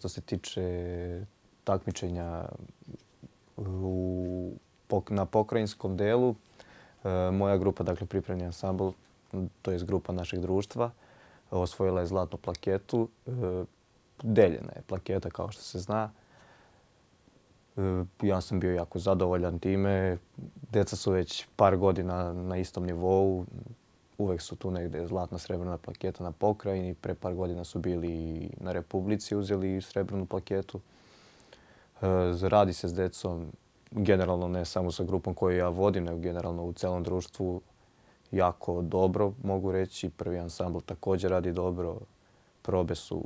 što se tiče takmičenja na pokrajinskom delu, moja grupa, dakle pripremni ansambl, to je grupa našeg društva, osvojila je zlatnu plaketu. Deljena je plaketa, kao što se zna. Ja sam bio jako zadovoljan time. Djeca su već par godina na istom nivou. Uvek su tu negdje zlatna, srebrna plaketa na pokrajini. Pre par godina su bili na Republici, uzeli srebrnu plaketu. Radi se s djecom, generalno ne samo sa grupom koju ja vodim, nego generalno u celom društvu jako dobro, mogu reći. Prvi ansambl također radi dobro. Probe su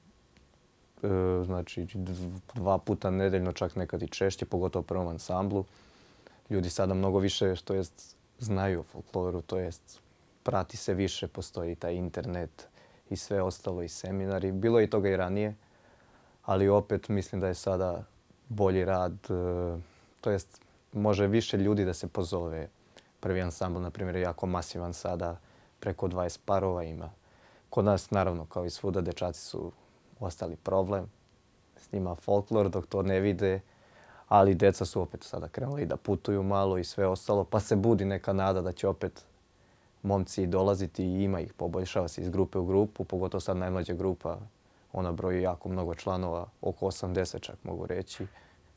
znači 2 puta nedeljno, čak nekad i češće, pogotovo u prvom ansamblu. Ljudi sada mnogo više, to jest, znaju o folkloru, to jest, prati se više, postoji taj internet i sve ostalo i seminari. Bilo je i toga i ranije, ali opet mislim da je sada bolji rad, to jest, može više ljudi da se pozove. Prvi ansambl, na primjer, je jako masivan sada, preko 20 parova ima. Kod nas, naravno, kao i svuda, dečaci su ostali problem. S njima folklor dok to ne vide, ali djeca su opet sada krenuli da putuju malo i sve ostalo, pa se budi neka nada da će opet momci dolaziti i ima ih, poboljšava se iz grupe u grupu, pogotovo sad najmlađa grupa, ona broji jako mnogo članova, oko 80 čak mogu reći.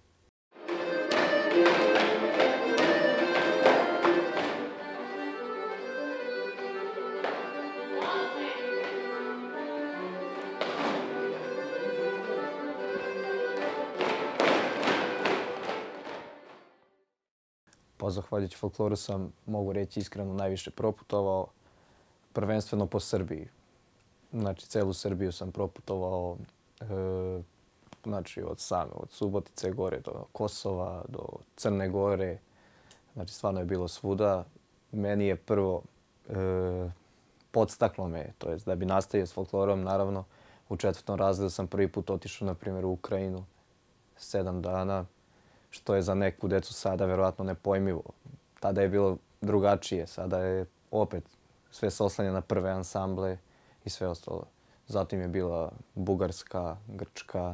Pa zahvaljujući folkloru sam, mogu reći iskreno, najviše proputovao, prvenstveno po Srbiji. Znači, celu Srbiju sam proputovao, znači od Subotice gore do Kosova, do Crne Gore. Znači, stvarno je bilo svuda. Meni je prvo podstaklo me, to jest da bi nastavio s folklorom, naravno, u 4. razredu sam prvi put otišao, na primjer, u Ukrajinu, 7 dana. Što je za neku decu sada verovatno nepojmivo. Tada je bilo drugačije, sada je opet sve se oslanja na prve ansamble i sve ostalo. Zatim je bila Bugarska, Grčka,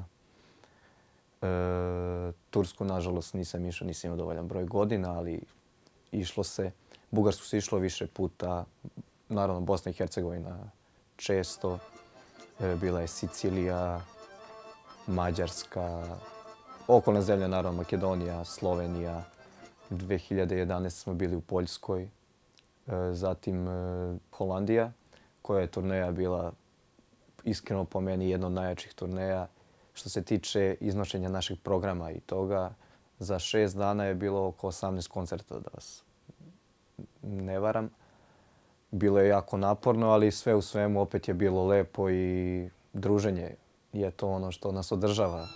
Tursku, nažalost, nisam išao, nisam imao dovoljan broj godina, ali išlo se. Bugarsku se išlo više puta, naravno Bosna i Hercegovina često, bila je Sicilija, Mađarska, okolne zemlje, naravno Makedonija, Slovenija. 2011. smo bili u Poljskoj. Zatim Holandija, koja je turneja bila iskreno po meni jedna od najjačih turneja. Što se tiče iznošenja našeg programa i toga, za 6 dana je bilo oko 18 koncerta, da vas ne varam. Bilo je jako naporno, ali sve u svemu opet je bilo lepo i druženje je to ono što nas održava.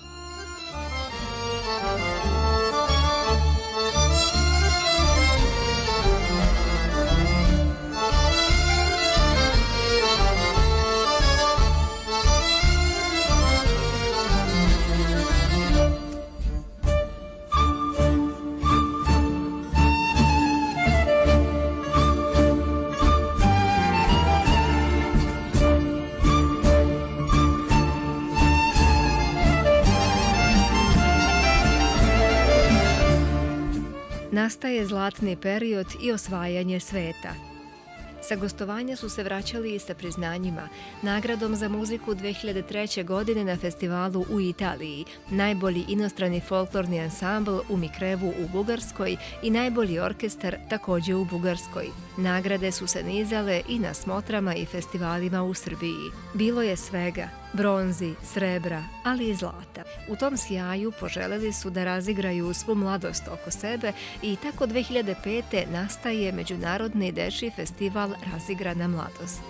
Nastaje zlatni period i osvajanje sveta. Sa gostovanja su se vraćali i sa priznanjima, nagradom za muziku 2003. godine na festivalu u Italiji, najbolji inostrani folklorni ansambl u Mikrevu u Bugarskoj i najbolji orkestar također u Bugarskoj. Nagrade su se nizale i na smotrama i festivalima u Srbiji. Bilo je svega, bronzi, srebra, ali i zlata. U tom sjaju poželjeli su da razigraju svu mladost oko sebe i tako 2005. nastaje Međunarodni dečiji festival Razigrana mladost.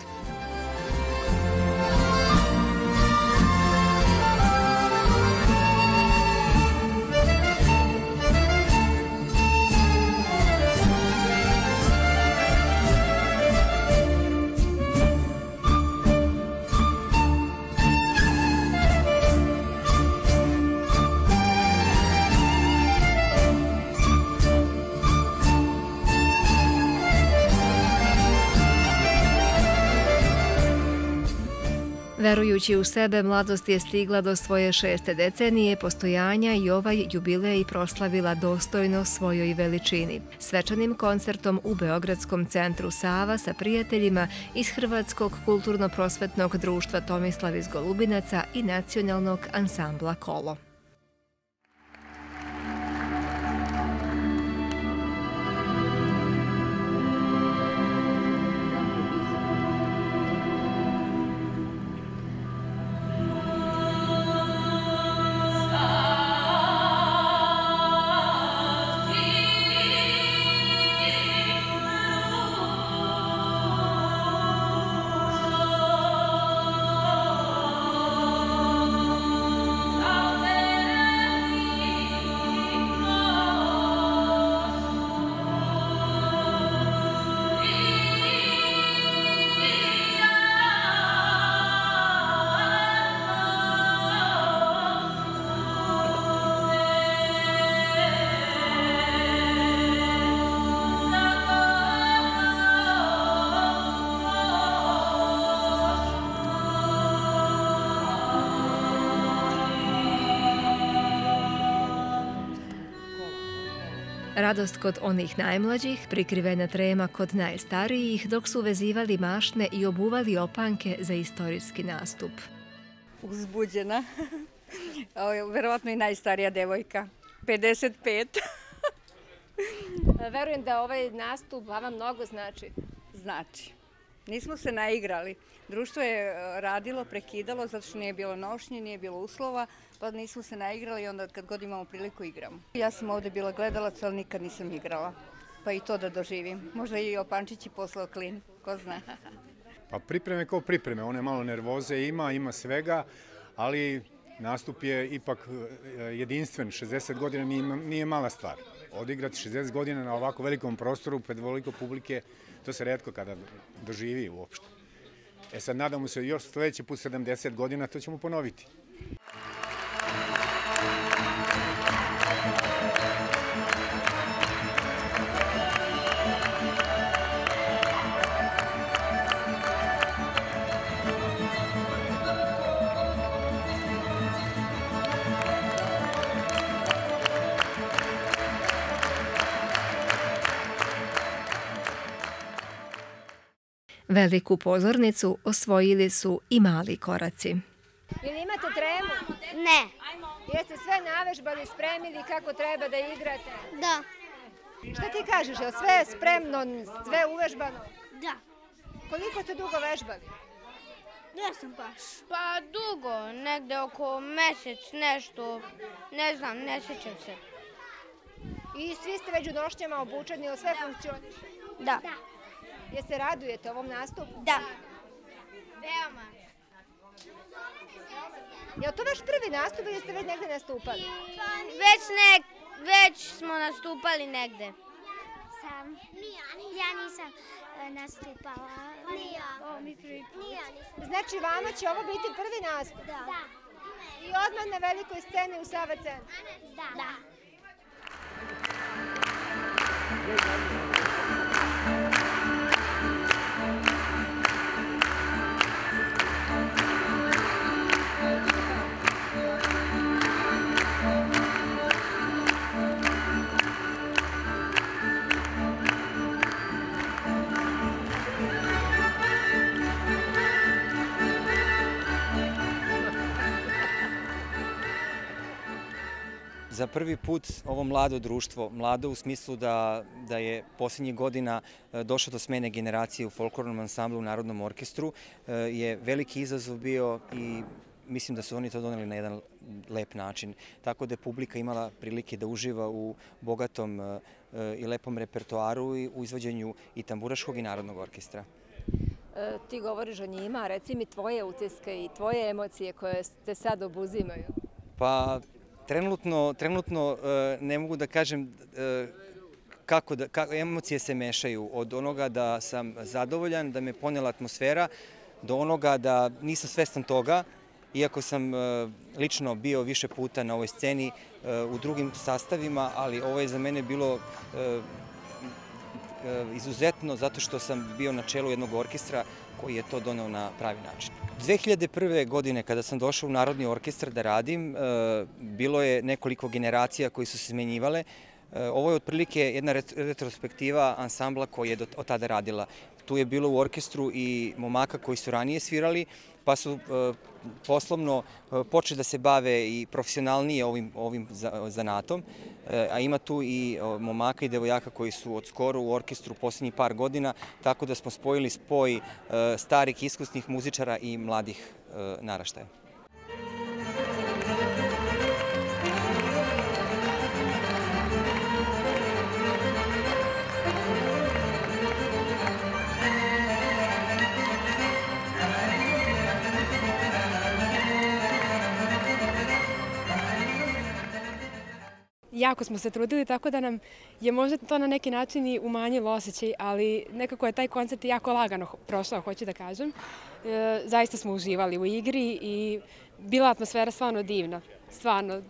Verujući u sebe, mladost je stigla do svoje 6. decenije postojanja i ovaj jubilej proslavila dostojno svojoj veličini. Svečanim koncertom u Beogradskom centru Sava sa prijateljima iz Hrvatskog kulturno-prosvetnog društva Tomislav iz Golubinaca i nacionalnog ansambla Kolo. Radost kod onih najmlađih, prikrivena trema kod najstarijih, dok su vezivali mašne i obuvali opanke za istorijski nastup. Uzbuđena. Verovatno i najstarija devojka. 55. Verujem da ovaj nastup vama mnogo znači. Znači, nismo se naigrali. Društvo je radilo, prekidalo, zato što nije bilo nošnje, nije bilo uslova, pa nismo se naigrali i onda kad god imamo priliku igramo. Ja sam ovdje bila gledalac, ali nikad nisam igrala, pa i to da doživim. Možda i Opančić je poslao klin, ko zna. Pa pripreme kao pripreme, one malo nervoze ima svega, ali nastup je ipak jedinstven, 60 godina nije mala stvar. Odigrati 60 godina na ovako velikom prostoru pred veliko publike, to se retko kada doživi uopšte. Sad nadamo se još sljedeći put 70 godina, to ćemo ponoviti. Veliku pozornicu osvojili su i mali koraci. Jel imate tremu? Ne. Jeste sve navežbali, spremili kako treba da igrate? Da. Šta ti kažeš, je sve spremno, sve uvežbano? Da. Koliko ste dugo vežbali? Ne znam baš. Pa dugo, negde oko mesec, nešto, ne znam, ne sjećam se. I svi ste već u nošnjama obučeni, ili sve funkcioniše? Da. Jeste radujete ovom nastupu? Da. Veoma. Je li to vaš prvi nastup ili ste već negde nastupali? Već smo nastupali negde. Ja nisam nastupala. Ovo mi prvi put. Znači vama će ovo biti prvi nastup? Da. I odmah na velikoj sceni u Sava centru? Da. Za prvi put ovo mlado društvo, mlado u smislu da je posljednjih godina došlo do smene generacije u folklornom ansamblu u Narodnom orkestru, je veliki izazov bio i mislim da su oni to doneli na jedan lep način. Tako da je publika imala prilike da uživa u bogatom i lepom repertoaru i u izvođenju i tamburaškog i Narodnog orkestra. Ti govoriš o njima, reci mi tvoje utiske i tvoje emocije koje te sad obuzimaju. Pa trenutno ne mogu da kažem kako emocije se mešaju od onoga da sam zadovoljan, da me ponela atmosfera, do onoga da nisam svestan toga, iako sam lično bio više puta na ovoj sceni u drugim sastavima, ali ovo je za mene bilo izuzetno zato što sam bio na čelu jednog orkestra koji je to doneo na pravi način. 2001. godine kada sam došao u Narodni orkestar da radim, bilo je nekoliko generacija koji su se smenjivale. Ovo je otprilike jedna retrospektiva ansambla koja je od tada radila. Tu je bilo u orkestru i momaka koji su ranije svirali, pa su poslovno počeli da se bave i profesionalnije ovim zanatom, a ima tu i momaka i devojaka koji su od skoro u orkestru posljednjih par godina, tako da smo spojili spoj starih iskusnih muzičara i mladih naraštaja. Jako smo se trudili, tako da nam je možda to na neki način i umanjilo osjećaj, ali nekako je taj koncert jako lagano prošao, hoću da kažem. Zaista smo uživali u igri i bila atmosfera stvarno divna. Stvarno.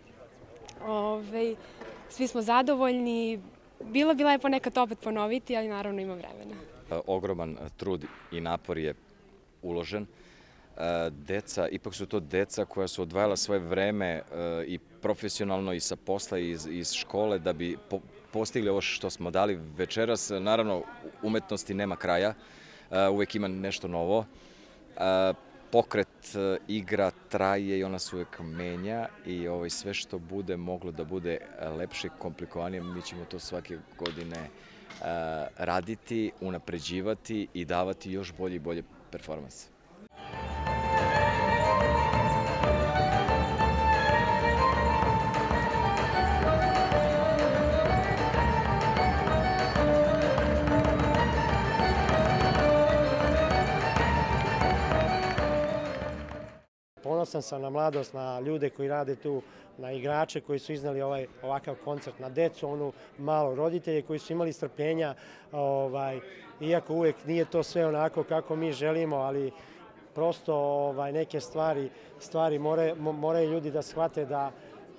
Svi smo zadovoljni. Bilo bi lepo nekad opet ponoviti, ali naravno ima vremena. Ogroman trud i napor je uložen. Deca, ipak su to deca koja su odvajala svoje vreme i profesionalno i sa posla i iz škole da bi postigli ovo što smo dali večeras. Naravno, umetnosti nema kraja, uvek ima nešto novo. Pokret, igra traje i ona se uvek menja i sve što bude moglo da bude lepše i komplikovanije, mi ćemo to svake godine raditi, unapređivati i davati još bolje i bolje performanse. Ponosan sam na mladost, na ljude koji rade tu, na igrače koji su iznali ovakav koncert, na decu, onu malo roditelje koji su imali strpljenja, iako uvek nije to sve onako kako mi želimo, ali prosto neke stvari moraju ljudi da shvate da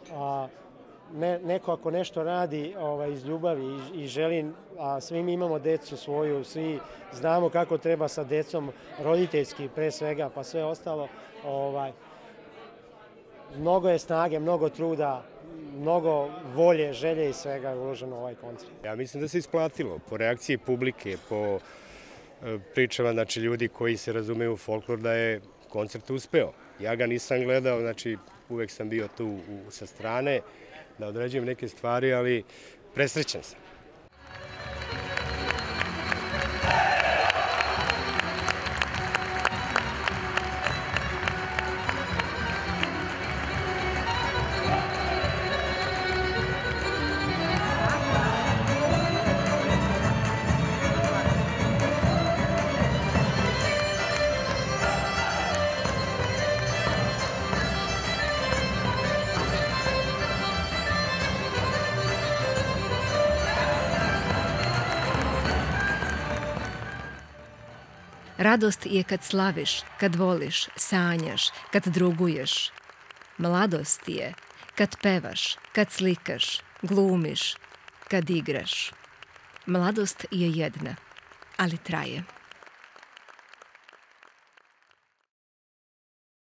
neko ako nešto radi iz ljubavi i želi, a svi mi imamo decu svoju, svi znamo kako treba sa decom, roditeljski pre svega, pa sve ostalo, mnogo je snage, mnogo truda, mnogo volje, želje i svega je uloženo u ovaj koncert. Ja mislim da se isplatilo po reakciji publike, po pričama ljudi koji se razumeju u folklor da je koncert uspeo. Ja ga nisam gledao, uvek sam bio tu sa strane da određujem neke stvari, ali presrećan sam. Radost je kad slaviš, kad voliš, sanjaš, kad druguješ. Mladost je kad pevaš, kad slikaš, glumiš, kad igraš. Mladost je jedna, ali traje.